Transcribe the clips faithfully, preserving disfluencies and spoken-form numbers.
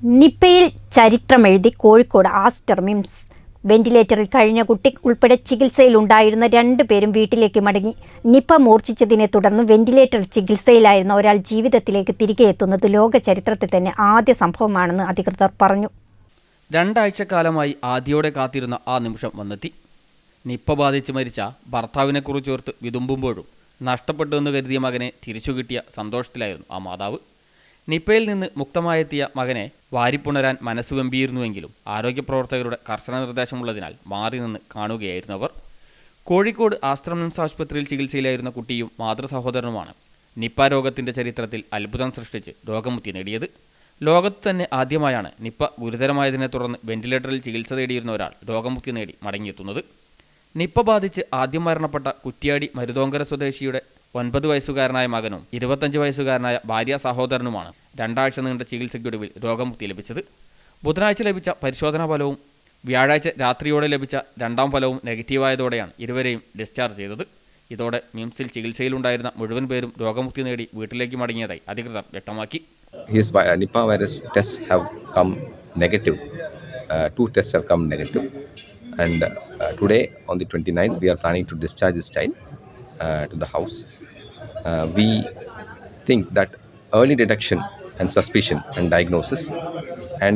നിപ്പയിൽ ചരിത്രമെഴുതി Kozhikode Aster MIMS. വെന്റിലേറ്ററിൽ കഴിഞ്ഞ കുട്ടി ഉൾപ്പെടെ ചികിത്സയിലുണ്ടായിരുന്ന രണ്ടുപേരും വീട്ടിലേക്ക് മടങ്ങി. നിപ്പ മൂർച്ഛിച്ചതിനെ തുടർന്ന് വെന്റിലേറ്ററിൽ ചികിത്സയിലായിരുന്ന ഒരാൾ ജീവിതത്തിലേക്ക് തിരികെ എത്തുന്നത് ലോക ചരിത്രത്തിൽ തന്നെ ആദ്യ സംഭവമാണെന്ന് അധികൃതർ പറഞ്ഞു. രണ്ടാഴ്ചക്കാലമായി ആദ്യയോടെ കാത്തിരുന്ന ആ നിമിഷം വന്നെത്തി. നിപ്പ ബാധിച്ച് മരിച്ച ഭർത്താവിനെക്കുറിച്ചോർത്ത് വിതുമ്പുമ്പോഴും നഷ്ടപ്പെട്ടുവെന്ന് കരുതിയ മകനെ തിരിച്ചു കിട്ടിയ സന്തോഷത്തിലായിരുന്നു ആ മാതാവ്. നിപ്പയിൽ നിന്ന് മുക്തമായെത്തിയ മകനെ വാരിപ്പുണരാൻ മനസ്സ് വെമ്പിയിരുന്നുവെങ്കിലും ആരോഗ്യപ്രവർത്തകരുടെ കർശന നിർദ്ദേശമുള്ളതിനാൽ മാറി നിന്ന് കാണുകയായിരുന്നു അവർ. കോഴിക്കോട് ആസ്റ്റർ മിംസ് ആശുപത്രിയിൽ ചികിത്സയിലായിരുന്ന കുട്ടിയും മാതൃസഹോദരനുമാണ് നിപ്പ രോഗത്തിൻ്റെ ചരിത്രത്തിൽ അത്ഭുതം സൃഷ്ടിച്ച് രോഗമുക്തി നേടിയത്. ലോകത്ത് തന്നെ ആദ്യമായാണ് നിപ്പ ഗുരുതരമായതിനെ തുടർന്ന് വെന്റിലേറ്ററിൽ ചികിത്സ തേടിയിരുന്ന ഒരാൾ രോഗമുക്തി നേടി മടങ്ങിയെത്തുന്നത്. നിപ്പ ബാധിച്ച് ആദ്യം മരണപ്പെട്ട കുറ്റ്യാടി മരുതോങ്കര സ്വദേശിയുടെ ഒൻപത് വയസ്സുകാരനായ മകനും ഇരുപത്തഞ്ച് വയസ്സുകാരനായ ഭാര്യ സഹോദരനുമാണ് രണ്ടാഴ്ച നീണ്ട ചികിത്സയ്ക്കൊടുവിൽ രോഗമുക്തി ലഭിച്ചത്. ബുധനാഴ്ച ലഭിച്ച പരിശോധനാ ഫലവും വ്യാഴാഴ്ച രാത്രിയോടെ ലഭിച്ച രണ്ടാം ഫലവും നെഗറ്റീവായതോടെയാണ് ഇരുവരെയും ഡിസ്ചാർജ് ചെയ്തത്. ഇതോടെ മിംസിൽ ചികിത്സയിലുണ്ടായിരുന്ന മുഴുവൻ പേരും രോഗമുക്തി നേടി വീട്ടിലേക്ക് മടങ്ങിയതായി അധികൃതർ വ്യക്തമാക്കി. His Nipah virus tests have come negative. Uh, two tests have come negative. And uh, today, on the twenty-ninth, we are planning to discharge this child uh, to the house. Uh, we think that early detection and suspicion and diagnosis and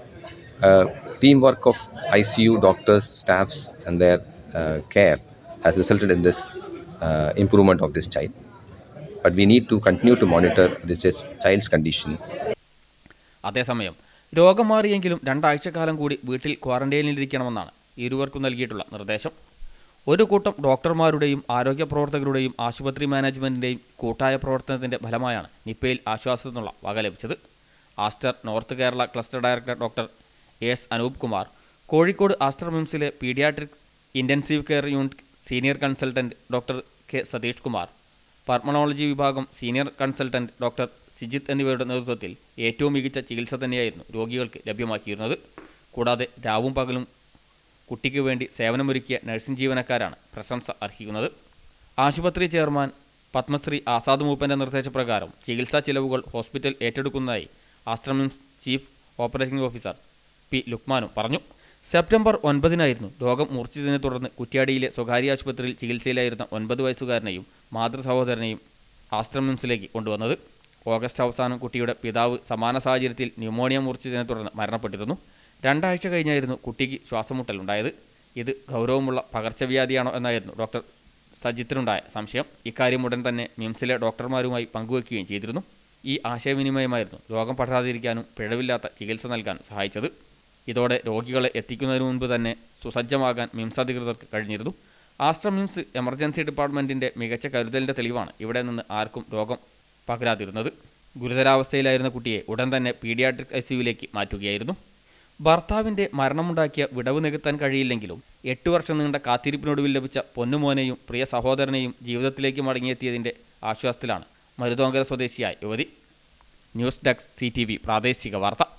uh, teamwork of I C U doctors, staffs and their uh, care has resulted in this uh, improvement of this child. But we need to continue to monitor this child's condition. അതേസമയം രോഗം മാറിയെങ്കിലും രണ്ടാഴ്ചക്കാലം കൂടി വീട്ടിൽ ക്വാറന്റൈനിലിരിക്കണമെന്നാണ് ഇരുവർക്കും നൽകിയിട്ടുള്ള നിർദ്ദേശം. ഒരു കൂട്ടം ഡോക്ടർമാരുടെയും ആരോഗ്യ പ്രവർത്തകരുടെയും ആശുപത്രി മാനേജ്മെൻറ്റിൻ്റെയും കൂട്ടായ പ്രവർത്തനത്തിൻ്റെ ഫലമായാണ് നിപ്പയിൽ ആശ്വാസത്തിനുള്ള വക ലഭിച്ചത്. Aster north Kerala cluster director doctor S Anoop Kumar, Kozhikode Aster മിംസിലെ paediatric intensive care unit senior consultant doctor K Satheesh Kumar, pulmonology വിഭാഗം സീനിയർ കൺസൾട്ടൻറ്റ് ഡോക്ടർ സിജിത്ത് എന്നിവരുടെ നേതൃത്വത്തിൽ ഏറ്റവും മികച്ച ചികിത്സ തന്നെയായിരുന്നു രോഗികൾക്ക് ലഭ്യമാക്കിയിരുന്നത്. കൂടാതെ രാവും പകലും കുട്ടിക്ക് വേണ്ടി സേവനമൊരുക്കിയ നഴ്സിംഗ് ജീവനക്കാരാണ് പ്രശംസ അർഹിക്കുന്നത്. ആശുപത്രി ചെയർമാൻ പത്മശ്രീ ആസാദ് മൂപ്പൻ്റെ നിർദ്ദേശപ്രകാരം ചികിത്സാ ചിലവുകൾ ഹോസ്പിറ്റൽ ഏറ്റെടുക്കുന്നതായി Aster MIMS chief operating officer P ലുക്മാനും പറഞ്ഞു. സെപ്റ്റംബർ ഒൻപതിനായിരുന്നു രോഗം മൂർച്ഛിച്ചതിനെ തുടർന്ന് കുറ്റ്യാടിയിലെ സ്വകാര്യ ആശുപത്രിയിൽ ചികിത്സയിലായിരുന്ന ഒൻപത് വയസ്സുകാരനെയും മാതൃ സഹോദരനെയും ആസ്റ്റർ മിംസിലേക്ക് കൊണ്ടുവന്നത്. ഓഗസ്റ്റ് അവസാനം കുട്ടിയുടെ പിതാവ് സമാന സാഹചര്യത്തിൽ ന്യൂമോണിയ മൂർച്ഛിച്ചതിനെ തുടർന്ന് മരണപ്പെട്ടിരുന്നു. രണ്ടാഴ്ച കഴിഞ്ഞായിരുന്നു കുട്ടിക്ക് ശ്വാസമുട്ടലുണ്ടായത്. ഇത് ഗൗരവമുള്ള പകർച്ചവ്യാധിയാണോ എന്നായിരുന്നു ഡോക്ടർ സജിത്തിനുണ്ടായ സംശയം. ഇക്കാര്യം ഉടൻ തന്നെ മിംസിലെ ഡോക്ടർമാരുമായി പങ്കുവയ്ക്കുകയും ചെയ്തിരുന്നു. ഈ ആശയവിനിമയമായിരുന്നു രോഗം പടരാതിരിക്കാനും പിഴവില്ലാത്ത ചികിത്സ നൽകാനും സഹായിച്ചത്. ഇതോടെ രോഗികളെ എത്തിക്കുന്നതിന് മുൻപ് തന്നെ സുസജ്ജമാകാൻ മിംസ് അധികൃതർക്ക് കഴിഞ്ഞിരുന്നു. ആസ്റ്റർ മിംസ് എമർജൻസി ഡിപ്പാർട്ട്മെൻറ്റിൻ്റെ മികച്ച കരുതലിൻ്റെ തെളിവാണ് ഇവിടെ നിന്ന് ആർക്കും രോഗം പകരാതിരുന്നത്. ഗുരുതരാവസ്ഥയിലായിരുന്ന കുട്ടിയെ ഉടൻ തന്നെ പീഡിയാട്രിക് ഐ സിയുവിലേക്ക് മാറ്റുകയായിരുന്നു. ഭർത്താവിൻ്റെ മരണമുണ്ടാക്കിയ വിടവ് നികത്താൻ കഴിയില്ലെങ്കിലും എട്ട് വർഷം നീണ്ട കാത്തിരിപ്പിനൊടുവിൽ ലഭിച്ച പൊന്നുമോനെയും പ്രിയ സഹോദരനെയും ജീവിതത്തിലേക്ക് മടങ്ങിയെത്തിയതിൻ്റെ ആശ്വാസത്തിലാണ് മരുതോങ്കര സ്വദേശിയായ യുവതി. News desk C T V പ്രാദേശിക വാർത്ത.